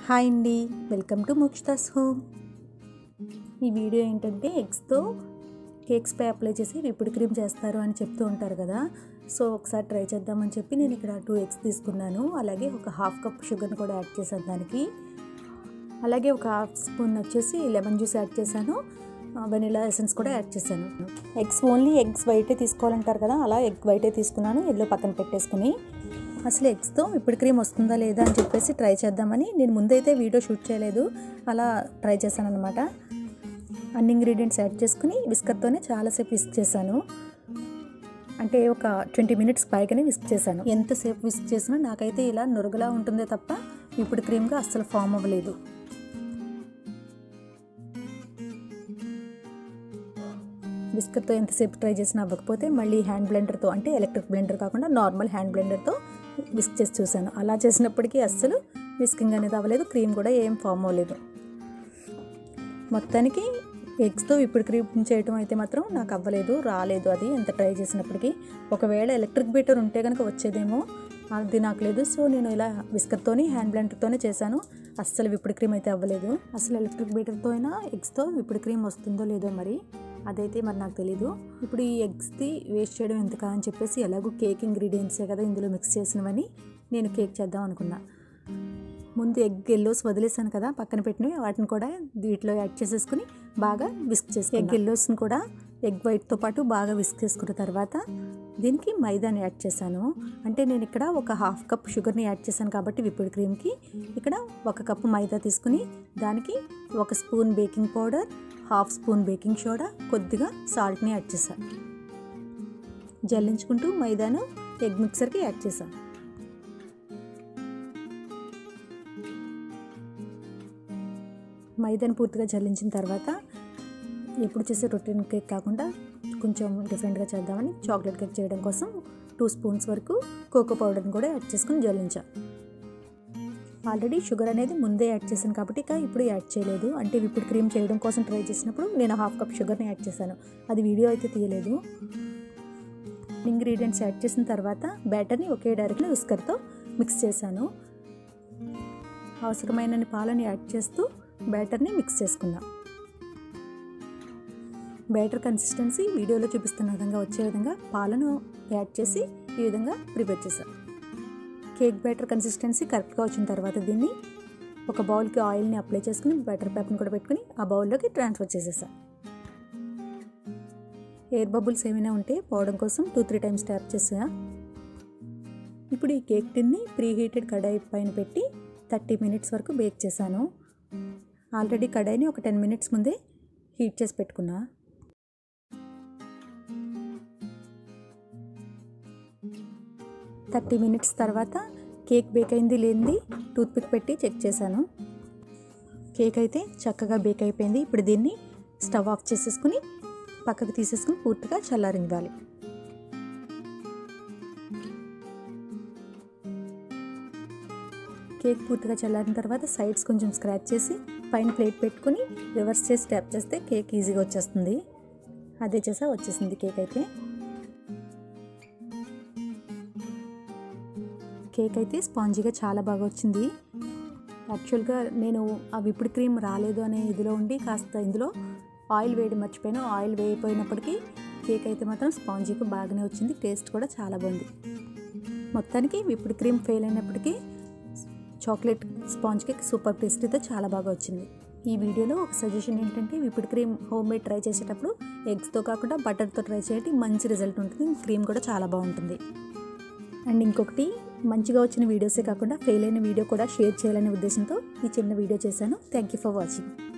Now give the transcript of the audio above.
Hi అండి, welcome to Mokshita's home. ఈ video ఏంటంటే ఎగ్స్తో కేక్స్పై అప్లై చేసి విప్పుడు క్రీమ్ చేస్తారు అని చెప్తూ ఉంటారు కదా. సో ఒకసారి ట్రై చేద్దామని చెప్పి నేను ఇక్కడ 2 ఎగ్స్ తీసుకున్నాను. అలాగే ఒక హాఫ్ కప్ షుగర్ని కూడా యాడ్ చేశాను దానికి. అలాగే ఒక హాఫ్ స్పూన్ వచ్చేసి లెమన్ జ్యూస్ యాడ్ చేశాను. వెనిలా ఎసెన్స్ కూడా యాడ్ చేశాను. ఓన్లీ ఎగ్స్ వైటే తీసుకోవాలంటారు కదా, అలా ఎగ్ వైటే తీసుకున్నాను. ఎల్లో పక్కన పెట్టేసుకుని అసలు ఎగ్స్తో ఇప్పుడు క్రీమ్ వస్తుందా లేదా అని చెప్పేసి ట్రై చేద్దామని నేను ముందైతే వీడియో షూట్ చేయలేదు, అలా ట్రై చేశాను అనమాట. అన్ని ఇంగ్రీడియంట్స్ యాడ్ చేసుకుని విస్కర్తోనే చాలాసేపు విస్క్ చేశాను. అంటే ఒక 20 మినిట్స్ పైగానే విస్క్ చేశాను. ఎంతసేపు విస్క్ చేసినా నాకైతే ఇలా నురగలా ఉంటుందే తప్ప ఇప్పుడు క్రీమ్గా అస్సలు ఫామ్ అవ్వలేదు. విస్కర్తో ఎంతసేపు ట్రై చేసినా అవ్వకపోతే మళ్ళీ హ్యాండ్ బ్లెండర్తో, అంటే ఎలక్ట్రిక్ బ్లెండర్ కాకుండా నార్మల్ హ్యాండ్ బ్లెండర్తో విస్క్ చేసి చూశాను. అలా చేసినప్పటికీ అస్సలు విస్కింగ్ అనేది అవ్వలేదు, క్రీమ్ కూడా ఏం ఫామ్ అవ్వలేదు. మొత్తానికి ఎగ్స్తో ఇప్పుడు క్రీమ్ చేయటం అయితే మాత్రం నాకు అవ్వలేదు, రాలేదు అది ఎంత ట్రై చేసినప్పటికీ. ఒకవేళ ఎలక్ట్రిక్ బీటర్ ఉంటే కనుక వచ్చేదేమో, అది నాకు లేదు. సో నేను ఇలా విస్కర్తోని హ్యాండ్ బ్లెండర్తోనే చేశాను. అస్సలు విప్పుడు క్రీమ్ అయితే అవ్వలేదు. అసలు ఎలక్ట్రిక్ బీటర్తో అయినా ఎగ్స్తో విప్పుడు క్రీమ్ వస్తుందో లేదో మరి అదైతే మరి నాకు తెలీదు. ఇప్పుడు ఈ ఎగ్స్ది వేస్ట్ చేయడం ఎందుకా అని చెప్పేసి, ఎలాగో కేక్ ఇంగ్రీడియంట్సే కదా ఇందులో మిక్స్ చేసినవని నేను కేక్ చేద్దాం అనుకున్నా. ముందు ఎగ్ ఎల్లోస్ వదిలేసాను కదా పక్కన పెట్టినవి, వాటిని కూడా వీటిలో యాడ్ చేసేసుకుని బాగా విస్క్ చేసుకుని, ఎగ్ ఎల్లోస్ని కూడా ఎగ్ వైట్తో పాటు బాగా విస్క్ చేసుకున్న తర్వాత దీనికి మైదాని యాడ్ చేశాను. అంటే నేను ఇక్కడ ఒక హాఫ్ కప్ షుగర్ని యాడ్ చేశాను కాబట్టి విప్పుడు క్రీమ్కి ఇక్కడ 1 కప్పు మైదా తీసుకుని దానికి 1 spoon baking powder, half spoon baking soda, కొద్దిగా సాల్ట్ని యాడ్ చేశాను. జల్లించుకుంటూ మైదాను ఎగ్ మిక్సర్కి యాడ్ చేశాను. మైదాను పూర్తిగా జల్లించిన తర్వాత ఎప్పుడు చేసే రొటీన్ కేక్ కాకుండా కొంచెం డిఫరెంట్గా చేద్దామని చాక్లెట్ కేక్ చేయడం కోసం 2 స్పూన్స్ వరకు కోకో పౌడర్ని కూడా యాడ్ చేసుకుని జల్లించాను. ఆల్రెడీ షుగర్ అనేది ముందే యాడ్ చేశాను కాబట్టి ఇక ఇప్పుడు యాడ్ చేయలేదు. అంటే ఇప్పుడు క్రీమ్ చేయడం కోసం ట్రై చేసినప్పుడు నేను హాఫ్ కప్ షుగర్ని యాడ్ చేశాను, అది వీడియో అయితే తీయలేదు. ఇంగ్రీడియంట్స్ యాడ్ చేసిన తర్వాత బ్యాటర్ని ఒకే డైరెక్షన్లో విస్కర్తో మిక్స్ చేశాను. అవసరమైనన్ని పాలని యాడ్ చేస్తూ బ్యాటర్ని మిక్స్ చేసుకుందాం. బ్యాటర్ కన్సిస్టెన్సీ వీడియోలో చూపిస్తున్న విధంగా వచ్చే విధంగా పాలను యాడ్ చేసి ఈ విధంగా ప్రిపేర్ చేశాను. కేక్ బ్యాటర్ కన్సిస్టెన్సీ కరెక్ట్గా వచ్చిన తర్వాత దీన్ని ఒక బౌల్కి ఆయిల్ని అప్లై చేసుకుని బ్యాటర్ పేపర్ని కూడా పెట్టుకుని ఆ బౌల్లోకి ట్రాన్స్ఫర్ చేసేసాను. ఎయిర్ బబుల్స్ ఏమైనా ఉంటే పోవడం కోసం 2-3 టైమ్స్ ట్యాప్ చేసా. ఇప్పుడు ఈ కేక్ టిన్ని ప్రీ హీటెడ్ కడాయి పైన పెట్టి 30 మినిట్స్ వరకు బేక్ చేశాను. ఆల్రెడీ కడాయిని ఒక 10 మినిట్స్ ముందే హీట్ చేసి పెట్టుకున్నా. 30 మినిట్స్ తర్వాత కేక్ బేక్ అయింది లేనిది టూత్పిక్ పెట్టి చెక్ చేశాను. కేక్ అయితే చక్కగా బేక్ అయిపోయింది. ఇప్పుడు దీన్ని స్టవ్ ఆఫ్ చేసేసుకుని పక్కకు తీసేసుకుని పూర్తిగా చల్లారించాలి. కేక్ పూర్తిగా చల్లారిన తర్వాత సైడ్స్ కొంచెం స్క్రాచ్ చేసి పైన ప్లేట్ పెట్టుకుని రివర్స్ చేసి ట్యాప్ చేస్తే కేక్ ఈజీగా వచ్చేస్తుంది. అదే చేసా, వచ్చేసింది కేక్ అయితే. కేక్ అయితే స్పాంజీగా చాలా బాగా వచ్చింది. యాక్చువల్గా నేను ఆ విప్పుడు క్రీమ్ రాలేదు అనే ఇదిలో ఉండి కాస్త ఇందులో ఆయిల్ వేయడం మర్చిపోయాను. ఆయిల్ వేయిపోయినప్పటికీ కేక్ అయితే మాత్రం స్పాంజీగా బాగానే వచ్చింది, టేస్ట్ కూడా చాలా బాగుంది. మొత్తానికి విప్పుడు క్రీమ్ ఫెయిల్ అయినప్పటికీ చాక్లెట్ స్పాంజ్ కేక్ సూపర్ టేస్టీతో చాలా బాగా వచ్చింది. ఈ వీడియోలో ఒక సజెషన్ ఏంటంటే, whipped cream homemade try చేసేటప్పుడు ఎగ్స్తో కాకుండా బటర్తో ట్రై చేయండి, మంచి రిజల్ట్ ఉంటుంది. క్రీమ్ కూడా చాలా బాగుంటుంది. అండ్ ఇంకొకటి, మంచిగా వచ్చిన వీడియోసే కాకుండా ఫెయిల్ అయిన వీడియో కూడా షేర్ చేయాలనే ఉద్దేశంతో ఈ చిన్న వీడియో చేశాను. Thank you for watching.